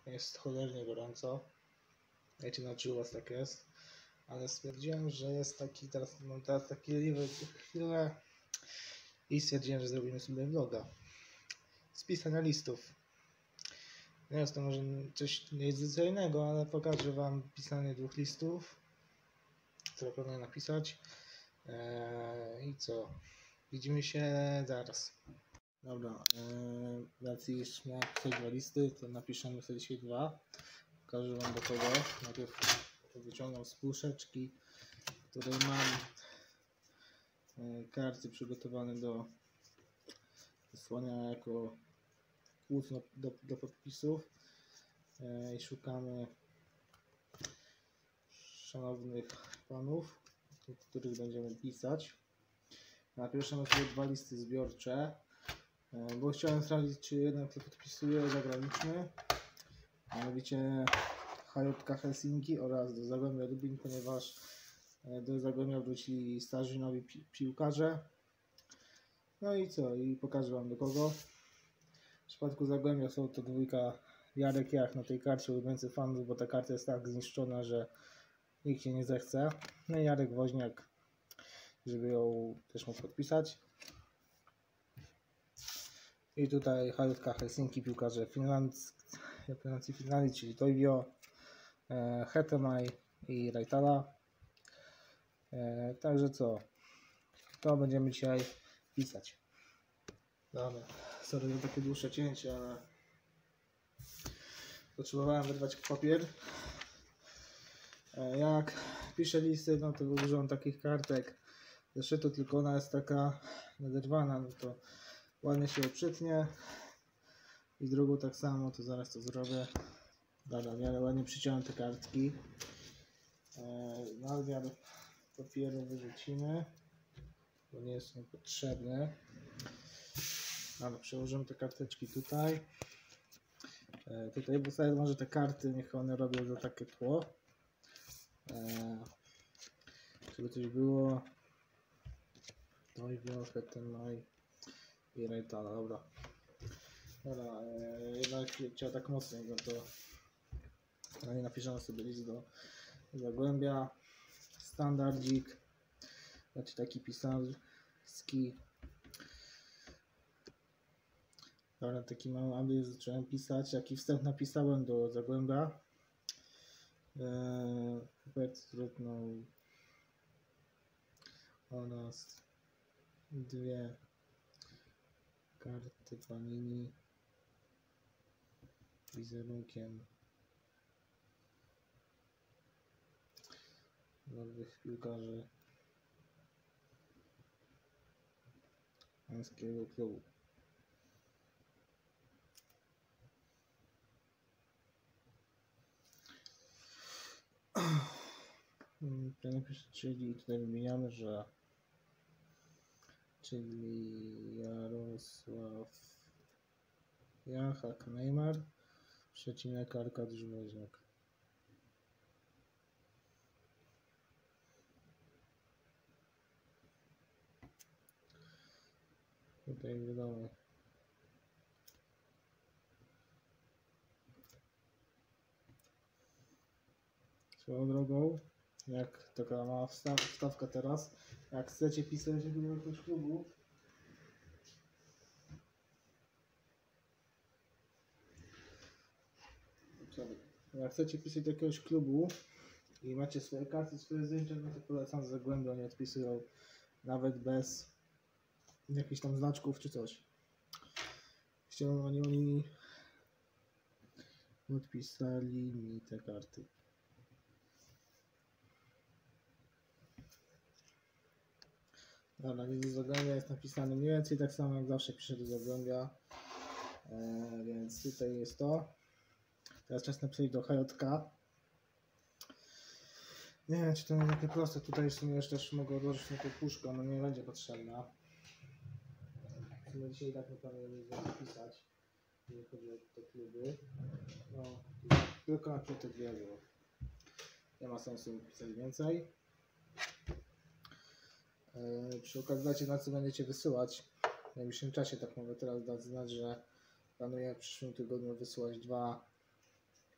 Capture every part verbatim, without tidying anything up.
Jest cholernie gorąco. Wiecie, na u was tak jest. Ale stwierdziłem, że jest taki, teraz mam teraz taki chwilę i stwierdziłem, że zrobimy sobie vloga z pisania listów. Nie jest to może coś niezwyczajnego, ale pokażę wam pisanie dwóch listów, które planuję napisać. Eee, I co? Widzimy się zaraz. Dobra, eee, z racji, że miałem pisać dwa listy, to napiszemy sobie dzisiaj dwa. Pokażę wam do kogo. Najpierw wyciągam z puszeczki, w której mam e, karty przygotowane do wysłania jako płótno do, do podpisów e, i szukamy szanownych panów, do których będziemy pisać. Napiszemy sobie dwa listy zbiorcze, e, bo chciałem sprawdzić, czy jeden, kto podpisuje, zagraniczny, mianowicie H J K Helsinki oraz do Zagłębia Lubin, ponieważ do Zagłębia wrócili starzy nowi pi piłkarze. No i co? I pokażę wam do kogo. W przypadku Zagłębia są to dwójka Jarek Jach na tej karcie, ulubieńcy fanów, bo ta karta jest tak zniszczona, że nikt się nie zechce. No i Jarek Woźniak, żeby ją też mógł podpisać. I tutaj H J K Helsinki, piłkarze Finlandii, Finlandii, czyli Toivio, e, Hetemaj i Raitala. E, także co? To będziemy dzisiaj pisać. Dobra, sorry za takie dłuższe cięcie, ale potrzebowałem wyrwać papier. E, jak piszę listy, no to używam takich kartek zeszytu, tylko ona jest taka naderwana, no to ładnie się przytnie. I drugą tak samo, to zaraz to zrobię. Dobra, ale ładnie przyciąłem te kartki. E, nadmiar papieru wyrzucimy, bo nie jest on potrzebny. Dobra, przełożymy te karteczki tutaj. E, tutaj postawię może te karty, niech one robią za takie tło. E, żeby coś było. No i wiążkę ten maj i Raitala, dobra. Dobra, e, jednak chciał tak mocniej, no to no nie napiszemy sobie list do Zagłębia. Standardzik, znaczy taki pisarski. Dobra, taki mały adres zacząłem pisać, jaki wstęp napisałem do Zagłębia. Eee, Hubert zrutnął oraz dwie karty Panini z wizerunkiem nowych piłkarzy pańskiego klubu. Czyli tutaj wymieniamy, że czyli Jarosław Jachak Neymar, przecinek Arkadiusz Woźniak. Tutaj wiadomo. Swoją drogą, jak taka mała wstaw, wstawka teraz, jak chcecie pisać do jakiegoś klubu, jak chcecie pisać do jakiegoś klubu i macie swoje karty, swoje zdjęcia, no to polecam z Zagłębia, oni odpisują nawet bez jakichś tam znaczków czy coś. Chciałem, oni, oni odpisali mi te karty. Dobra, więc do Zagłębia jest napisane mniej więcej tak samo jak zawsze piszę do Zagłębia. E, więc tutaj jest to. Teraz czas napisać do H J K. Nie wiem, czy to jest takie proste. Tutaj w sumie jeszcze też mogę odłożyć na tą puszkę, ona nie będzie potrzebna. W sumie dzisiaj tak nie planuję nic napisać, jeżeli chodzi o te kluby. No, tylko na te dwie, bo nie ma sensu pisać więcej. Yy, przy okazji dajcie, na co będziecie wysyłać. W najbliższym czasie, tak mogę teraz dać znać, że planuję w przyszłym tygodniu wysyłać dwa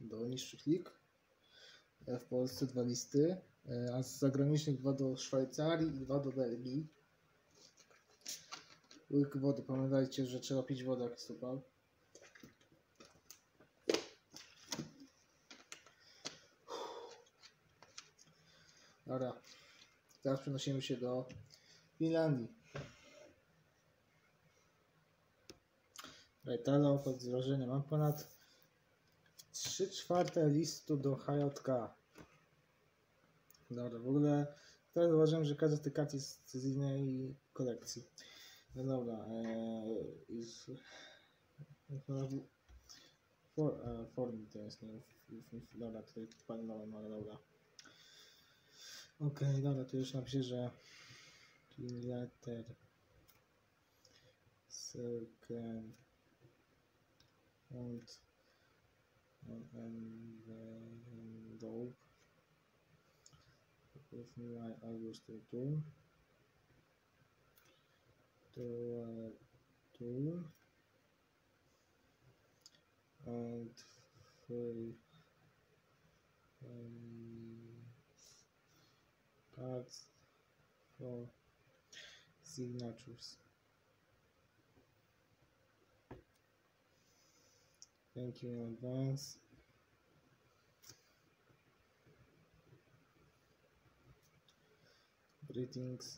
do niższych lig. W Polsce dwa listy, a z zagranicznych dwa do Szwajcarii i dwa do Belgii. Łyk wody. Pamiętajcie, że trzeba pić wodę jak jest upał. Dobra. Teraz przenosimy się do Finlandii. Rajtala, pod wrażenia. Mam ponad trzy czwarte listu do H J K. Dobra, w ogóle teraz zauważyłem, że każda z tych kart jest z innej kolekcji. No dobra, eee, for, e, form to jest, nie? Dobra, tutaj palnąłem, ale dobra. Okej, okay, dobra, tu już napiszę, że letter second and envelope with my August tool to uh, tool and free um, cards for signatures. Thank you in advance. Greetings.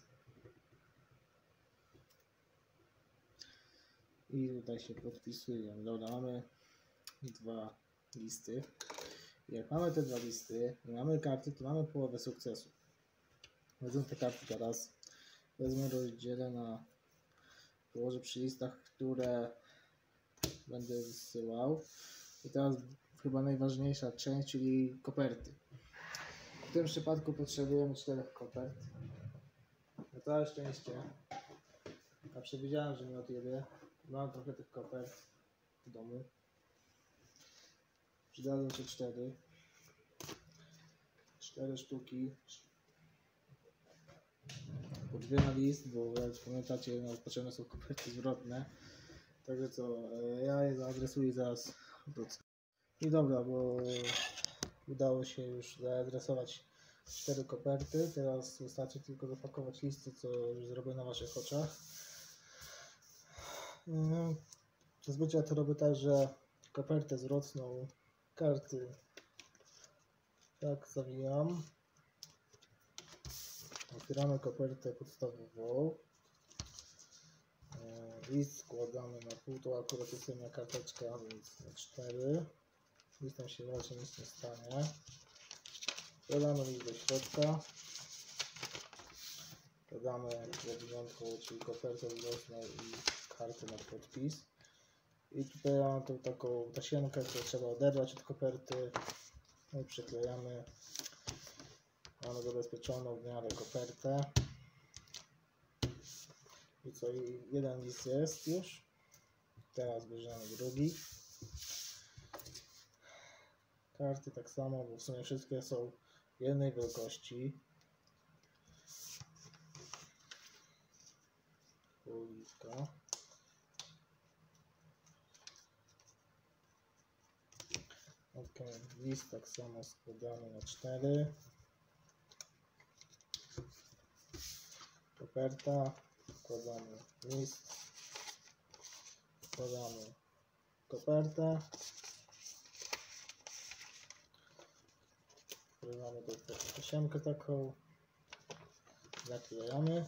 I tutaj się podpisuję. Dobra, mamy dwa listy. Jak mamy te dwa listy i mamy karty, to mamy połowę sukcesu. Wezmę te karty teraz. Wezmę, rozdzielę na... Położę przy listach, które będę wysyłał. I teraz chyba najważniejsza część, czyli koperty. W tym przypadku potrzebujemy czterech kopert. Na całe szczęście. Ja przewidziałem, że mi odjebie. Mam trochę tych kopert w domu. Przydadzą się cztery. Cztery sztuki. Po dwie na list, bo jak pamiętacie, no, potrzebne są koperty zwrotne. Także co, ja je zaadresuję i zaraz wrócę. I dobra, bo udało się już zaadresować cztery koperty. Teraz wystarczy tylko zapakować listy, co już zrobię na waszych oczach. Zazwyczaj to robię tak, że kopertę zwrotną karty tak zawijam. Otwieramy kopertę podstawową. List składamy na pół, to akurat jest jedna karteczka, więc na cztery. Listem się raczej nic nie stanie. Wkładamy list do środka. Wkładamy zawiniątką, czyli kopertę zwrotną i kartę na podpis. I tutaj mam tą taką tasiemkę, którą trzeba oderwać od koperty. No i przyklejamy. Mamy zabezpieczoną w miarę kopertę. I co, jeden list jest już. Teraz bierzemy drugi. Karty tak samo, bo w sumie wszystkie są jednej wielkości. Policzka. Ok, list tak samo składamy na cztery. Koperta. Wkładamy list, wkładamy kopertę, wkładamy tą tasiemkę taką, zaklejamy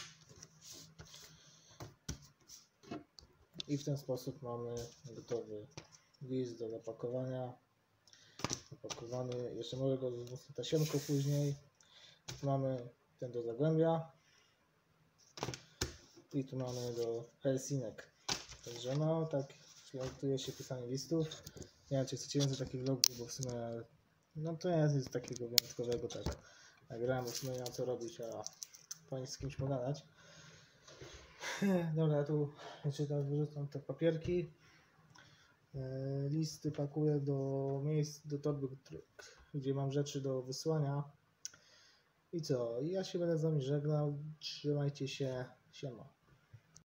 i w ten sposób mamy gotowy list do zapakowania. Zapakowany, jeszcze mogę go z tasiemką później. Mamy ten do zagłębia. I tu mamy do Helsinek. Także no, tak kształtuje się pisanie listów. Nie wiem, czy chcecie więcej takich vlogów, bo w sumie no to nie jest nic takiego wyjątkowego, tak. Nagrałem, bo w sumie nie mam co robić, a powinien z kimś pogadać. Dobra, tu jeszcze teraz wyrzucam te papierki. Listy pakuję do miejsc, do torby, gdzie mam rzeczy do wysłania. I co? Ja się będę z wami żegnał. Trzymajcie się. Siema.